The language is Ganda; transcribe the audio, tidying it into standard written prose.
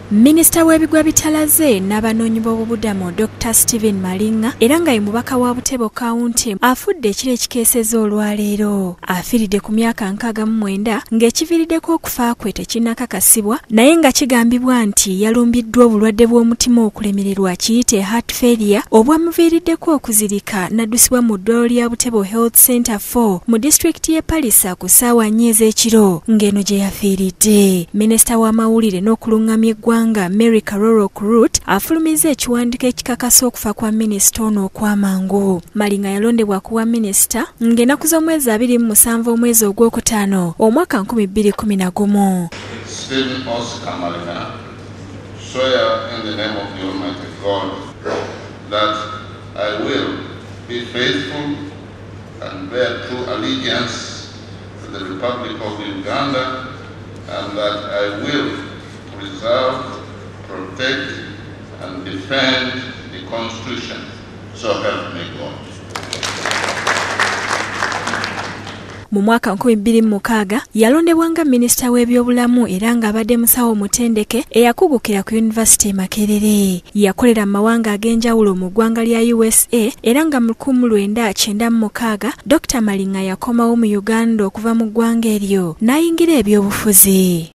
Minisita w'ebigwa bitalaze n'abanoonyi b'obubudamu Dr. Stephen Malinga era nga ye mubaka wa Butebo County afudde ekiro ekikeeseza olwaleero. Afiiridde ku myaka 69 ng'ekiviiriddeko okufa kwe tekinnakakasibwa naye nga kigambibwa nti yalumbiddwa obulwadde bw'omutima okulemererwa kiyite heart failure obwamuviiriddeko okuzirika n'addusibwa mu ddwaliro lya Butebo Health Center 4 mu disitulikiti y'e Palisa ku ssaawa 4 ez'ekiro ng'eno gye yafiiridde. Minisita w'amawulire n'okulungamya eggwanga Mary Karoro Kurut afulumiza ekiwandiiko ekikakasa okufa kwa minisita ono okwamangu. Malinga yalondebwa kuwa minisita ng'ennaku z'omwezi 27 omwezi ogwokutaano omwaka 2011. Stephen Malinga, swear in the name of the Almighty God that I will be faithful and bear true allegiance to the Republic of Uganda, and that I will preserve, protect, and defend the Constitution. So help me God. Mu mwaka 2006 yalondebwa nga minisita w'ebyobulamu era ng'abadde musawo mutendeke eyakugukira ku University e Makerere. Yakolera mu mawanga ag'enjawulo mu ggwanga lya USA era nga mu 1996 Dr. Malinga yakomawo mu Uganda okuva mu ggwanga eryo n'ayingira ebyobufuzi.